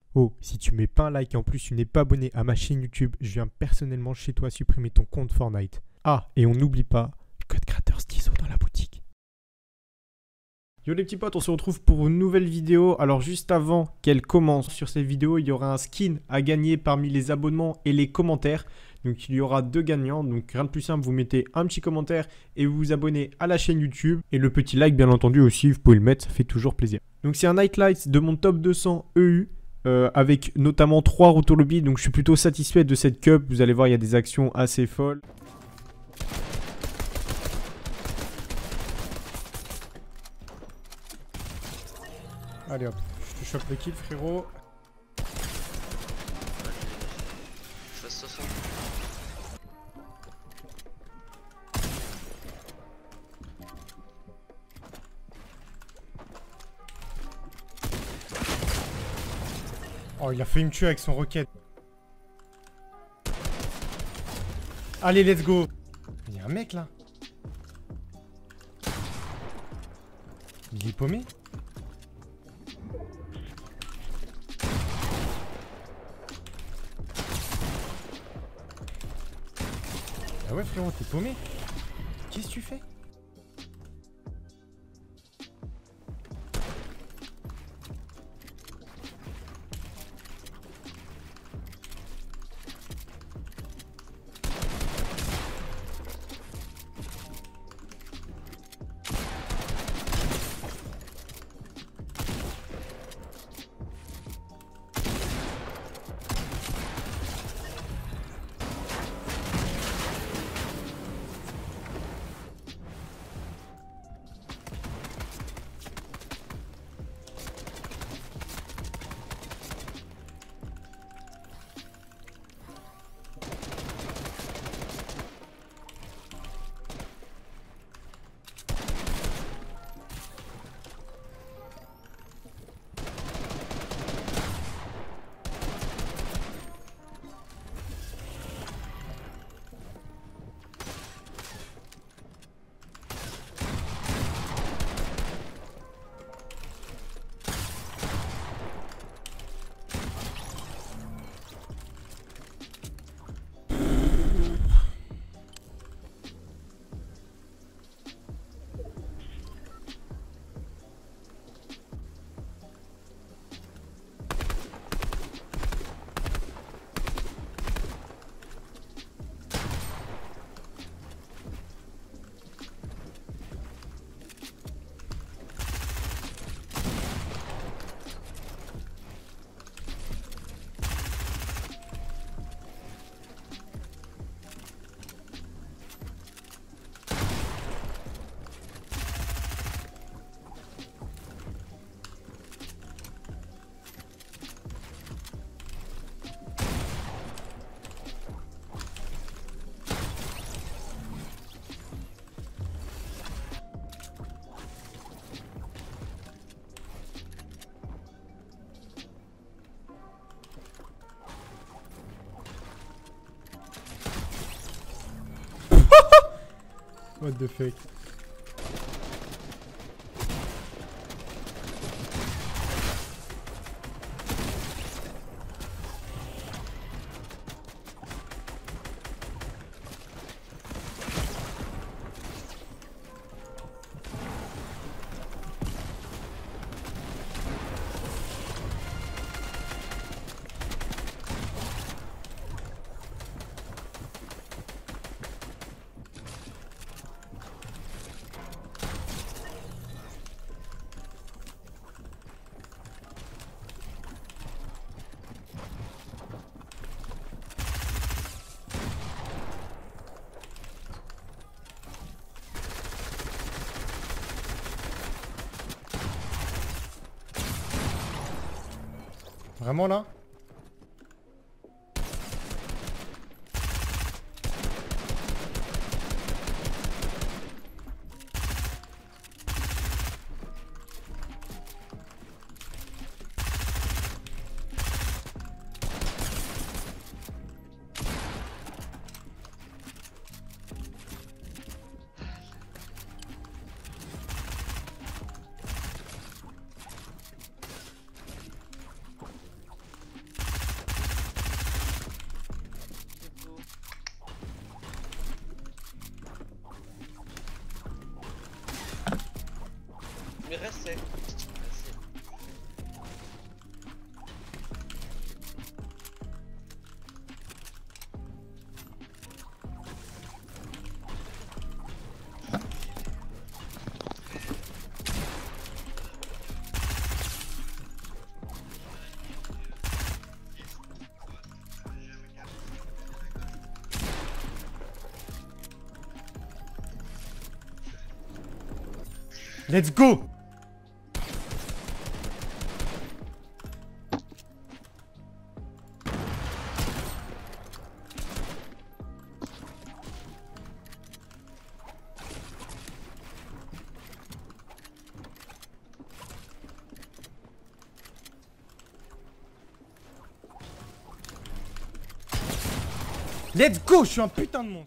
Oh, si tu mets pas un like et en plus tu n'es pas abonné à ma chaîne YouTube, je viens personnellement chez toi supprimer ton compte Fortnite. Ah, et on n'oublie pas, code créateur Stizo dans la boutique. Yo les petits potes, on se retrouve pour une nouvelle vidéo. Alors juste avant qu'elle commence sur cette vidéo, il y aura un skin à gagner parmi les abonnements et les commentaires. Donc il y aura deux gagnants, donc rien de plus simple, vous mettez un petit commentaire et vous vous abonnez à la chaîne YouTube. Et le petit like bien entendu aussi, vous pouvez le mettre, ça fait toujours plaisir. Donc c'est un Nightlight de mon top 200 EU. Avec notamment 3 retours lobby, donc je suis plutôt satisfait de cette cup. Vous allez voir, il y a des actions assez folles. Allez hop, je te chope le kill frérot. Je fasse 60. Oh, il a failli me tuer avec son roquette. Allez, let's go. Il y a un mec là. Il est paumé. Ah ouais frérot, t'es paumé. Qu'est-ce que tu fais? What the fuck? Vraiment là? Let's go. Let's go, je suis un putain de monstre.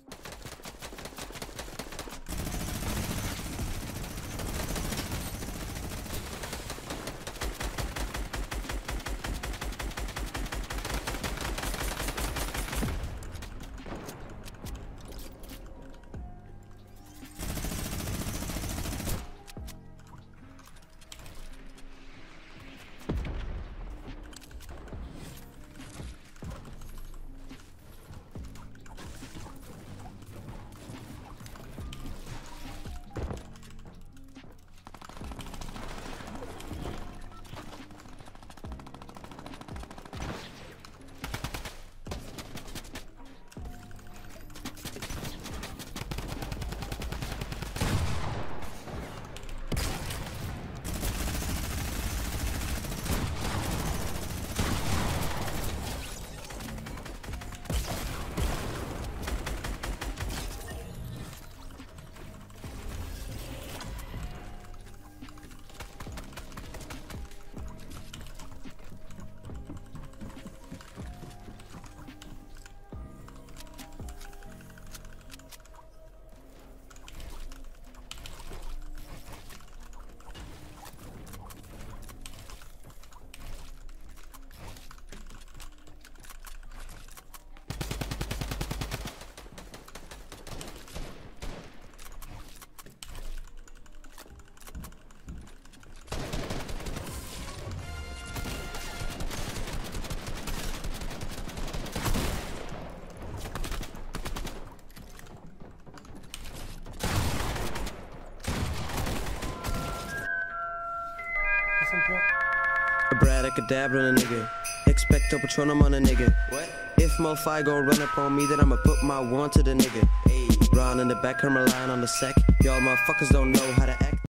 Abracadabra on a nigga. Expecto Patronum on a nigga. What? If Mofi gon' run up on me, then I'ma put my one to the nigga. Ayy, Ron in the back, Hermaline on the sack. Y'all motherfuckers don't know how to act.